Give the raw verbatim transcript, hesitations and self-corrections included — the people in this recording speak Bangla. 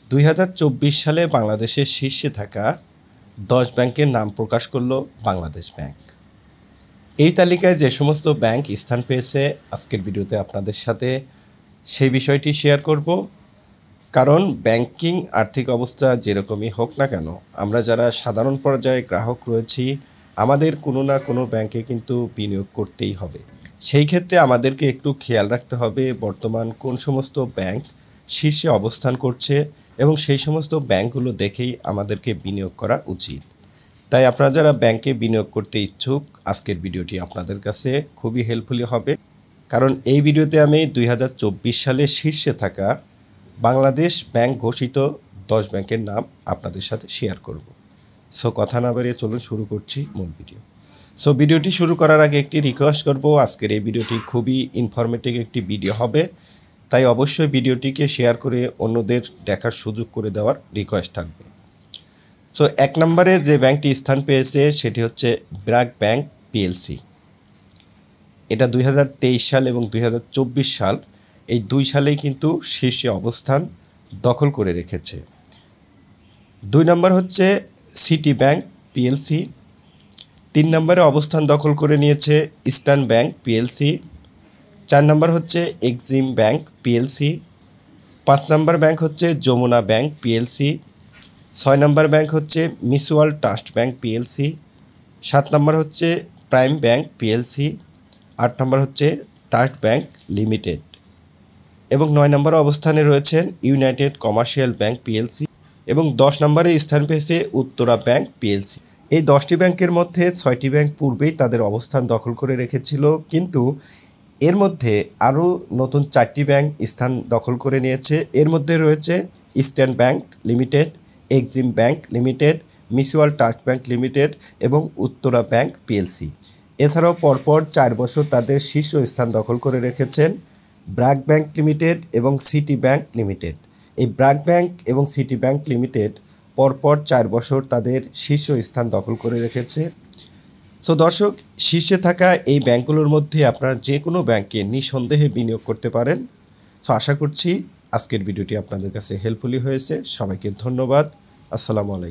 দুই হাজার চব্বিশ সালে বাংলাদেশের শীর্ষে থাকা দশ ব্যাংকের নাম প্রকাশ করল বাংলাদেশ ব্যাংক। এই তালিকায় যে সমস্ত ব্যাংক স্থান পেয়েছে আজকের ভিডিওতে আপনাদের সাথে সেই বিষয়টি শেয়ার করব। কারণ ব্যাংকিং আর্থিক অবস্থা যেরকমই হোক না কেন, আমরা যারা সাধারণ পর্যায়ে গ্রাহক রয়েছি আমাদের কোনো না কোনো ব্যাংকে কিন্তু বিনিয়োগ করতেই হবে। সেই ক্ষেত্রে আমাদেরকে একটু খেয়াল রাখতে হবে বর্তমান কোন সমস্ত ব্যাংক শীর্ষে অবস্থান করছে এবং সেই সমস্ত ব্যাংকগুলো দেখেই আমাদেরকে বিনিয়োগ করা উচিত। তাই আপনারা যারা ব্যাংকে বিনিয়োগ করতে ইচ্ছুক আজকের ভিডিওটি আপনাদের কাছে খুবই হেল্পফুল হবে। কারণ এই ভিডিওতে আমি দুই হাজার চব্বিশ সালে শীর্ষে থাকা বাংলাদেশ ব্যাংক ঘোষিত দশ ব্যাংকের নাম আপনাদের সাথে শেয়ার করব। সো কথা না বাড়িয়ে চলুন শুরু করছি মূল ভিডিও। সো ভিডিওটি শুরু করার আগে একটি রিকোয়েস্ট করব, আজকের এই ভিডিওটি খুবই ইনফরমেটিভ একটি ভিডিও হবে, তাই অবশ্যই ভিডিওটিকে শেয়ার করে অন্যদের দেখার সুযোগ করে দেওয়ার রিকোয়েস্ট থাকবে। সো এক নম্বরে যে ব্যাংকটি স্থান পেয়েছে সেটি হচ্ছে ব্র্যাক ব্যাংক পিএলসি। এটা দুই হাজার তেইশ সাল এবং দুই হাজার চব্বিশ সাল এই দুই সালেই কিন্তু শীর্ষে অবস্থান দখল করে রেখেছে। দুই নম্বর হচ্ছে সিটি ব্যাংক পিএলসি। তিন নম্বরে অবস্থান দখল করে নিয়েছে ইস্টার্ন ব্যাংক পিএলসি। চার নম্বর হচ্ছে এক্সিম ব্যাংক পিএলসি। পাঁচ নম্বর ব্যাংক হচ্ছে যমুনা ব্যাংক পিএলসি। ছয় নম্বর ব্যাংক হচ্ছে মিউচুয়াল ট্রাস্ট ব্যাংক পিএলসি। সাত নম্বর হচ্ছে প্রাইম ব্যাংক পিএলসি। আট নম্বর হচ্ছে ট্রাস্ট ব্যাংক লিমিটেড এবং নয় নম্বর অবস্থানে রয়েছেন ইউনাইটেড কমার্শিয়াল ব্যাংক পিএলসি এবং দশ নম্বরে স্থান পেয়েছে উত্তরা ব্যাংক পিএলসি। এই দশটি ব্যাংকের মধ্যে ছয়টি ব্যাংক পূর্বেই তাদের অবস্থান দখল করে রেখেছিল, কিন্তু এর মধ্যে আরও নতুন চারটি ব্যাংক স্থান দখল করে নিয়েছে। এর মধ্যে রয়েছে Eastern Bank Limited, Exim Bank Limited, Mutual Trust Bank Limited এবং উত্তরা ব্যাংক পিএলসি। এছাড়াও পরপর চার বছর তাদের শীর্ষ স্থান দখল করে রেখেছেন ব্র্যাক ব্যাংক লিমিটেড এবং সিটি ব্যাংক লিমিটেড। এই ব্র্যাক ব্যাংক এবং সিটি ব্যাংক লিমিটেড পরপর চার বছর তাদের শীর্ষ স্থান দখল করে রেখেছে। সো দর্শক, শীর্ষে থাকা এই ব্যাংকগুলোর মধ্যে আপনারা যে কোনো ব্যাংকে নিঃসন্দেহে বিনিয়োগ করতে পারেন। সো আশা করছি আজকের ভিডিওটি আপনাদের কাছে হেল্পফুলি হয়েছে। সবাইকে ধন্যবাদ। আসসালামু আলাইকুম।